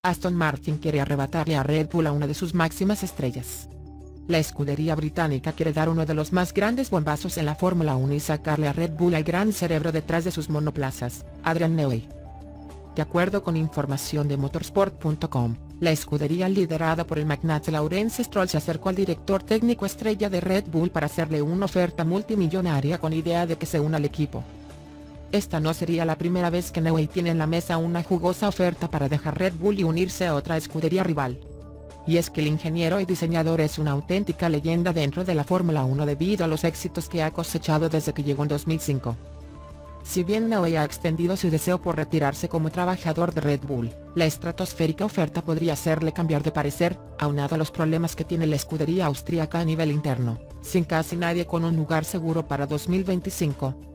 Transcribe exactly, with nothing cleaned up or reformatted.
Aston Martin quiere arrebatarle a Red Bull a una de sus máximas estrellas. La escudería británica quiere dar uno de los más grandes bombazos en la Fórmula uno y sacarle a Red Bull al gran cerebro detrás de sus monoplazas, Adrian Newey. De acuerdo con información de motorsport punto com, la escudería liderada por el magnate Lawrence Stroll se acercó al director técnico estrella de Red Bull para hacerle una oferta multimillonaria con idea de que se una al equipo. Esta no sería la primera vez que Newey tiene en la mesa una jugosa oferta para dejar Red Bull y unirse a otra escudería rival. Y es que el ingeniero y diseñador es una auténtica leyenda dentro de la Fórmula uno debido a los éxitos que ha cosechado desde que llegó en dos mil cinco. Si bien Newey ha extendido su deseo por retirarse como trabajador de Red Bull, la estratosférica oferta podría hacerle cambiar de parecer, aunado a los problemas que tiene la escudería austríaca a nivel interno, sin casi nadie con un lugar seguro para dos mil veinticinco.